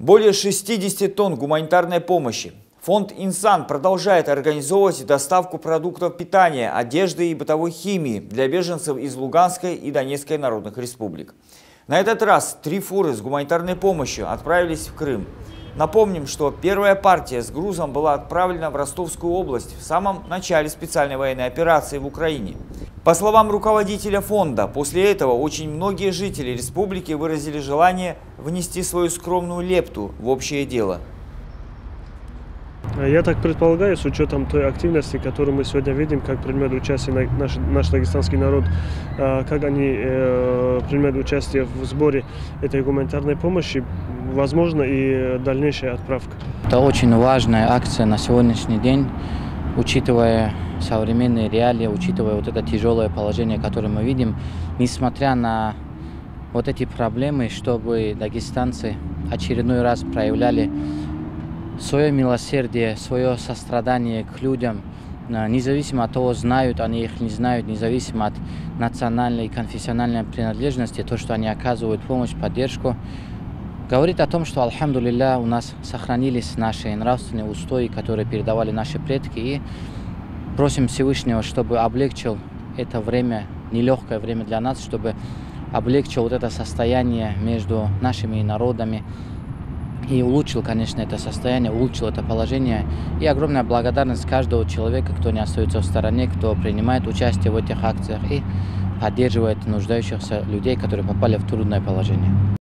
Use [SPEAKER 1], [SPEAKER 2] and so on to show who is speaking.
[SPEAKER 1] Более 60 тонн гуманитарной помощи. Фонд «Инсан» продолжает организовывать доставку продуктов питания, одежды и бытовой химии для беженцев из Луганской и Донецкой народных республик. На этот раз 3 фуры с гуманитарной помощью отправились в Крым. Напомним, что первая партия с грузом была отправлена в Ростовскую область в самом начале специальной военной операции в Украине. По словам руководителя фонда, после этого очень многие жители республики выразили желание внести свою скромную лепту в общее дело.
[SPEAKER 2] Я так предполагаю, с учетом той активности, которую мы сегодня видим, как принимает участие наш дагестанский народ, как они принимают участие в сборе этой гуманитарной помощи, возможно и дальнейшая отправка.
[SPEAKER 3] Это очень важная акция на сегодняшний день, учитывая современные реалии, учитывая вот это тяжелое положение, которое мы видим, несмотря на вот эти проблемы, чтобы дагестанцы очередной раз проявляли свое милосердие, свое сострадание к людям, независимо от того, знают они их, не знают, независимо от национальной и конфессиональной принадлежности, то, что они оказывают помощь, поддержку, говорит о том, что, альхамдулилля, у нас сохранились наши нравственные устои, которые передавали наши предки, и просим Всевышнего, чтобы облегчил это время, нелегкое время для нас, чтобы облегчил вот это состояние между нашими народами, и улучшил, конечно, это состояние, улучшил это положение. И огромная благодарность каждого человека, кто не остается в стороне, кто принимает участие в этих акциях и поддерживает нуждающихся людей, которые попали в трудное положение.